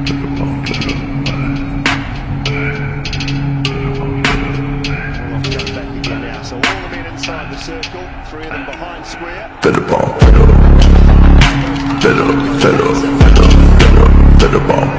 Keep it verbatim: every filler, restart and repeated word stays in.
So all the men inside the circle, three of them behind square. Fiddle ball, fiddle, fiddle, fiddle, fiddle, fiddle, fiddle ball.